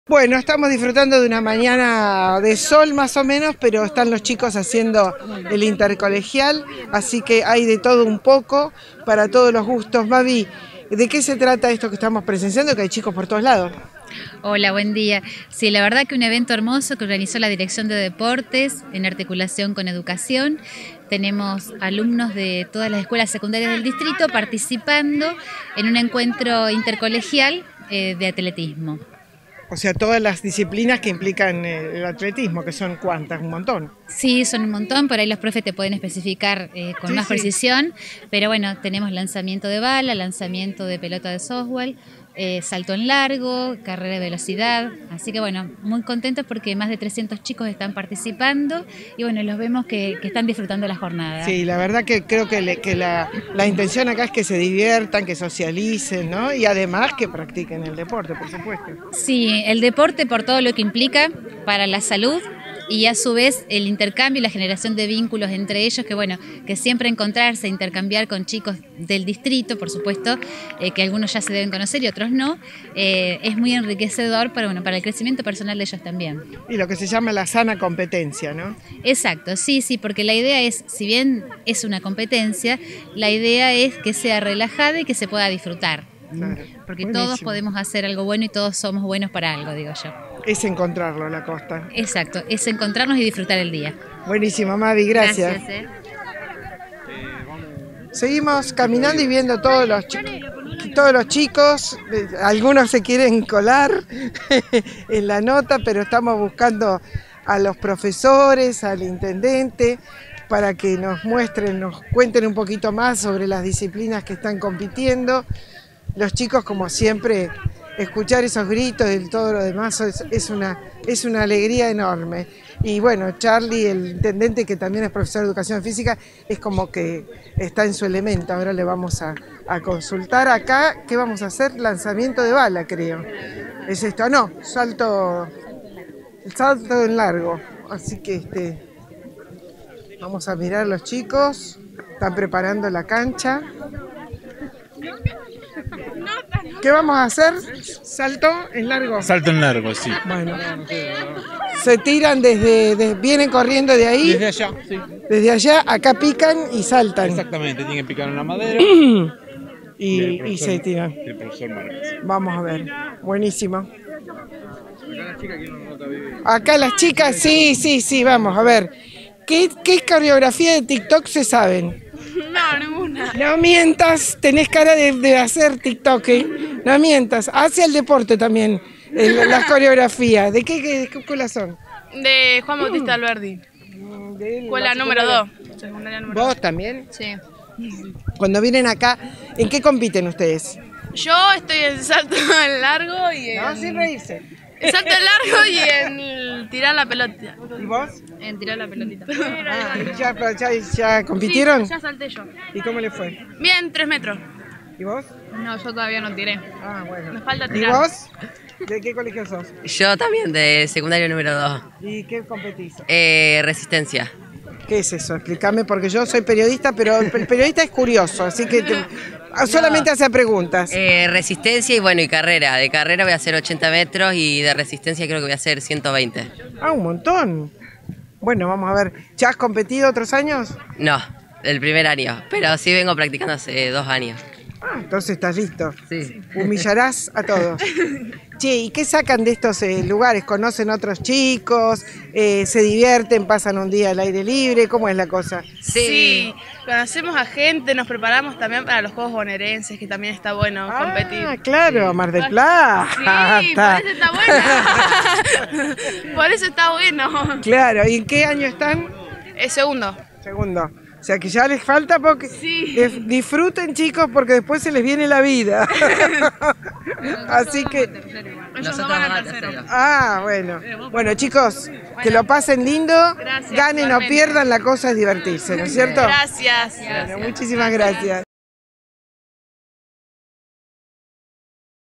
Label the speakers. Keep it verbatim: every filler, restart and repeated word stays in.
Speaker 1: Bueno, estamos disfrutando de una mañana de sol más o menos, pero están los chicos haciendo el intercolegial, así que hay de todo un poco, para todos los gustos. Mavi, ¿de qué se trata esto que estamos presenciando? Que hay chicos por todos lados.
Speaker 2: Hola, buen día. Sí, la verdad que un evento hermoso que organizó la Dirección de Deportes en articulación con Educación. Tenemos alumnos de todas las escuelas secundarias del distrito participando en un encuentro intercolegial eh, de atletismo.
Speaker 1: O sea, todas las disciplinas que implican el atletismo, que son cuántas, un montón.
Speaker 2: Sí, son un montón, por ahí los profes te pueden especificar eh, con
Speaker 1: Sí,
Speaker 2: más
Speaker 1: sí.
Speaker 2: precisión, pero bueno, tenemos lanzamiento de bala, lanzamiento de pelota de softball, eh, salto en largo, carrera de velocidad, así que bueno, muy contentos porque más de trescientos chicos están participando y bueno, los vemos que, que están disfrutando la jornada.
Speaker 1: Sí, la verdad que creo que, le, que la, la intención acá es que se diviertan, que socialicen, ¿no? Y además que practiquen el deporte, por supuesto.
Speaker 2: Sí, el deporte por todo lo que implica para la salud y a su vez el intercambio y la generación de vínculos entre ellos, que bueno, que siempre encontrarse, intercambiar con chicos del distrito, por supuesto, eh, que algunos ya se deben conocer y otros no, eh, es muy enriquecedor para, bueno, para el crecimiento personal de ellos también.
Speaker 1: Y lo que se llama la sana competencia, ¿no?
Speaker 2: Exacto, sí, sí, porque la idea es, si bien es una competencia, la idea es que sea relajada y que se pueda disfrutar.
Speaker 1: Claro.
Speaker 2: Porque
Speaker 1: Buenísimo.
Speaker 2: Todos podemos hacer algo bueno y todos somos buenos para algo, digo yo.
Speaker 1: Es encontrarlo, la costa.
Speaker 2: Exacto, es encontrarnos y disfrutar el día.
Speaker 1: Buenísimo, Mavi, gracias.
Speaker 2: Gracias, eh.
Speaker 1: Seguimos caminando y viendo todos los, chi todos los chicos, algunos se quieren colar en la nota, pero estamos buscando a los profesores, al intendente, para que nos muestren, nos cuenten un poquito más sobre las disciplinas que están compitiendo. Los chicos, como siempre, escuchar esos gritos y todo lo demás es, es, una, es una alegría enorme. Y bueno, Charlie, el intendente, que también es profesor de educación física, es como que está en su elemento. Ahora le vamos a, a consultar acá. ¿Qué vamos a hacer? Lanzamiento de bala, creo. ¿Es esto? No, salto, el salto en largo. Así que este, vamos a mirar los chicos. Están preparando la cancha. ¿Qué vamos a hacer? ¿Salto en largo?
Speaker 3: Salto en largo, sí.
Speaker 1: Bueno, se tiran desde, de, vienen corriendo de ahí.
Speaker 3: Desde allá, sí.
Speaker 1: Desde allá, acá pican y saltan.
Speaker 3: Exactamente, tienen que picar en la madera.
Speaker 1: y,
Speaker 3: y,
Speaker 1: y se tiran.
Speaker 3: El profesor Márquez.
Speaker 1: Vamos a ver, buenísimo. Acá las chicas, sí, sí, sí, vamos a ver. ¿Qué, qué coreografía de TikTok se saben?
Speaker 4: No, ninguna.
Speaker 1: No mientas, tenés cara de, de hacer TikTok, ¿eh? No mientas. Hace el deporte también, el, las coreografías. ¿De qué, qué, qué escuela son?
Speaker 4: De Juan Bautista Alberdi.
Speaker 1: De
Speaker 4: Escuela número dos.
Speaker 1: ¿Vos también?
Speaker 4: Sí.
Speaker 1: Cuando vienen acá, ¿en qué compiten ustedes?
Speaker 4: Yo estoy en salto en largo y en...
Speaker 1: No, sin reírse.
Speaker 4: En salto en largo y en tirar la pelota.
Speaker 1: ¿Y vos?
Speaker 4: En tirar la pelotita.
Speaker 1: Ah, ¿ya, ya, ya compitieron?
Speaker 4: Sí, ya salté yo.
Speaker 1: ¿Y cómo le fue?
Speaker 4: Bien, tres metros.
Speaker 1: ¿Y vos?
Speaker 4: No, yo todavía no tiré.
Speaker 1: Ah, bueno.
Speaker 4: Me falta
Speaker 1: ¿Y
Speaker 4: tirar.
Speaker 1: vos? ¿De qué colegio sos?
Speaker 5: Yo también, de secundario número dos.
Speaker 1: ¿Y qué competís?
Speaker 5: Eh, resistencia.
Speaker 1: ¿Qué es eso? Explícame, porque yo soy periodista, pero el periodista es curioso, así que te, solamente hace preguntas.
Speaker 5: Eh, resistencia y bueno, y carrera. De carrera voy a hacer ochenta metros y de resistencia creo que voy a hacer ciento veinte.
Speaker 1: Ah, un montón. Bueno, vamos a ver. ¿Ya has competido otros años?
Speaker 5: No, el primer año, pero sí vengo practicando hace dos años.
Speaker 1: Ah, entonces estás listo.
Speaker 5: Sí.
Speaker 1: Humillarás a todos. Che, ¿y qué sacan de estos eh, lugares? ¿Conocen otros chicos? Eh, ¿Se divierten? ¿Pasan un día al aire libre? ¿Cómo es la cosa?
Speaker 4: Sí, conocemos a gente, nos preparamos también para los Juegos Bonaerenses, que también está bueno
Speaker 1: Ah,
Speaker 4: competir.
Speaker 1: claro, Mar del Plata.
Speaker 4: Sí, por eso está bueno. Por eso está bueno.
Speaker 1: Claro, ¿y en qué año están?
Speaker 4: El segundo.
Speaker 1: Segundo. O sea que ya les falta porque
Speaker 4: Sí.
Speaker 1: eh, disfruten, chicos, porque después se les viene la vida. Así que
Speaker 4: Ellos no van al tercero.
Speaker 1: ah, bueno. Bueno, chicos, que lo pasen lindo,
Speaker 4: Gracias,
Speaker 1: ganen o
Speaker 4: igualmente.
Speaker 1: pierdan, la cosa es divertirse, ¿no es cierto?
Speaker 4: Gracias.
Speaker 1: Bueno, muchísimas gracias.